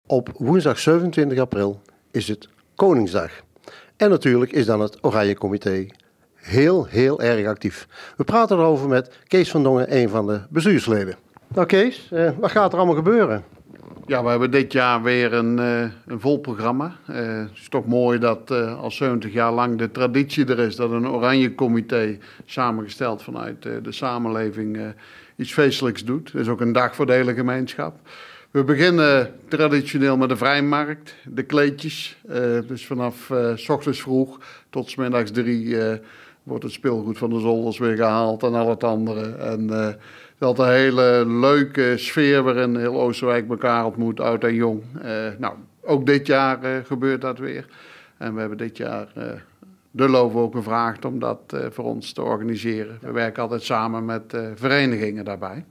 Op woensdag 27 april is het Koningsdag. En natuurlijk is dan het Oranje Comité heel erg actief. We praten erover met Kees van Dongen, een van de bestuursleden. Nou Kees, wat gaat er allemaal gebeuren? Ja, we hebben dit jaar weer een vol programma. Het is toch mooi dat al 70 jaar lang de traditie er is dat een Oranje Comité samengesteld vanuit de samenleving iets feestelijks doet. Het is ook een dag voor de hele gemeenschap. We beginnen traditioneel met de vrijmarkt, de kleedjes. Dus vanaf 's ochtends vroeg tot 's middags 3 wordt het speelgoed van de zolders weer gehaald en al het andere. En het is altijd een hele leuke sfeer waarin heel Oosterwijk elkaar ontmoet, oud en jong. Ook dit jaar gebeurt dat weer. En we hebben dit jaar de LOVO ook gevraagd om dat voor ons te organiseren. We werken altijd samen met verenigingen daarbij.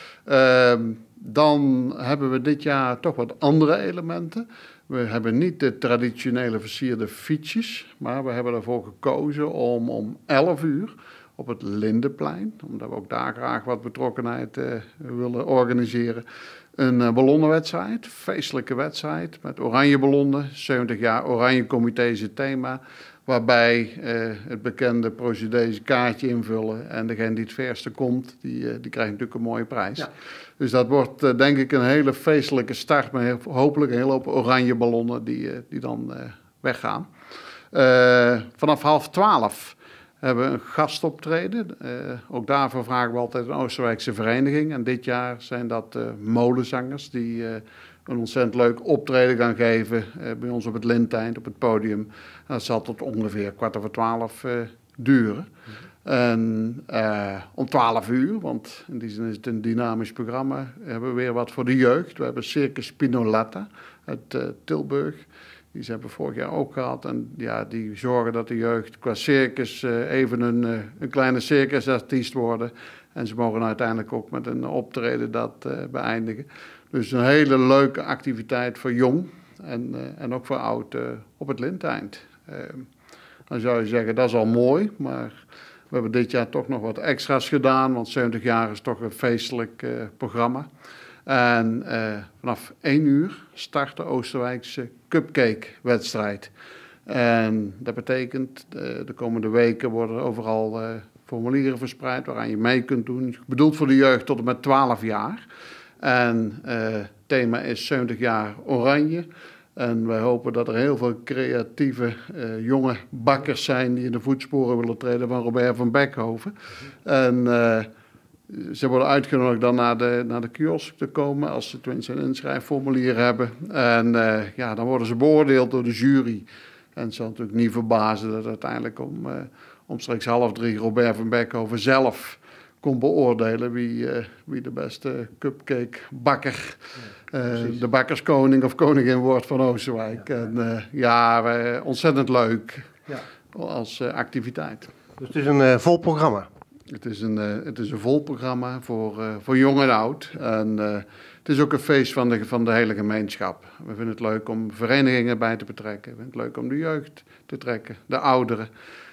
Dan hebben we dit jaar toch wat andere elementen. We hebben niet de traditionele versierde fietsjes, maar we hebben ervoor gekozen om 11 uur op het Lindeplein, omdat we ook daar graag wat betrokkenheid willen organiseren, een ballonnenwedstrijd, feestelijke wedstrijd met oranje ballonnen. 70 jaar Oranje Comité is het thema, waarbij het bekende procedure kaartje invullen en degene die het verste komt, die krijgt natuurlijk een mooie prijs. Ja. Dus dat wordt denk ik een hele feestelijke start met hopelijk een hele hoop oranje ballonnen die dan weggaan. Vanaf 11:30 hebben we een gastoptreden. Ook daarvoor vragen we altijd een Oosterwijkse vereniging. En dit jaar zijn dat molenzangers die een ontzettend leuk optreden gaan geven bij ons op het Linteind, op het podium. En dat zal tot ongeveer 11:15 duren. En om 12 uur, want in die zin is het een dynamisch programma, hebben we weer wat voor de jeugd. We hebben Circus Spinoletta uit Tilburg. Die hebben we vorig jaar ook gehad. En ja, die zorgen dat de jeugd qua circus even een kleine circusartiest worden. En ze mogen uiteindelijk ook met een optreden dat beëindigen. Dus een hele leuke activiteit voor jong en ook voor oud op het Linteind. Dan zou je zeggen, dat is al mooi, maar we hebben dit jaar toch nog wat extra's gedaan, want 70 jaar is toch een feestelijk programma. En vanaf 1 uur start de Oosterwijkse Cupcake-wedstrijd. En dat betekent, de komende weken worden overal formulieren verspreid waaraan je mee kunt doen. Bedoeld voor de jeugd tot en met 12 jaar. En het thema is 70 jaar oranje. En wij hopen dat er heel veel creatieve jonge bakkers zijn die in de voetsporen willen treden van Robert van Beckhoven. En ze worden uitgenodigd dan naar de kiosk te komen als ze tenminste een inschrijfformulier hebben. En dan worden ze beoordeeld door de jury. En het zal natuurlijk niet verbazen dat uiteindelijk omstreeks 2:30 Robert van Beckhoven zelf kon beoordelen wie de beste cupcakebakker, de bakkerskoning of koningin wordt van Oosterwijk. Ja. En ontzettend leuk als activiteit. Dus het is een vol programma? Het is een vol programma voor jong en oud. En het is ook een feest van de hele gemeenschap. We vinden het leuk om verenigingen bij te betrekken. We vinden het leuk om de jeugd te trekken, de ouderen.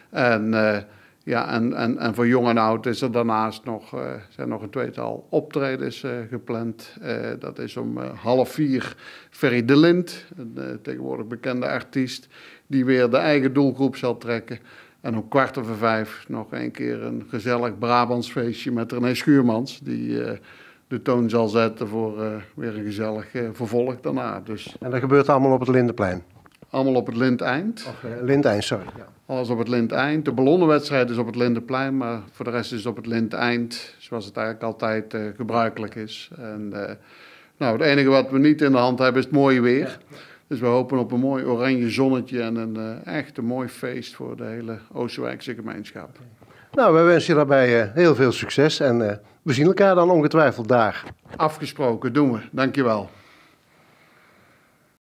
En voor jong en oud is er daarnaast zijn nog een tweetal optredens gepland. Dat is om 3:30 Ferry de Lint, een tegenwoordig bekende artiest, die weer de eigen doelgroep zal trekken. En om 4:45 nog een keer een gezellig Brabants feestje met René Schuurmans, die de toon zal zetten voor weer een gezellig vervolg daarna. Dus. En dat gebeurt allemaal op het Lindeplein? Allemaal op het Linteind. Linteind, sorry. Ja. Alles op het Linteind. De ballonnenwedstrijd is op het Lindeplein, maar voor de rest is het op het Linteind, zoals het eigenlijk altijd gebruikelijk is. En het enige wat we niet in de hand hebben is het mooie weer. Ja. Dus we hopen op een mooi oranje zonnetje en echt een mooi feest voor de hele Oosterwijkse gemeenschap. Nou, wij wensen je daarbij heel veel succes en we zien elkaar dan ongetwijfeld daar. Afgesproken, doen we. Dankjewel.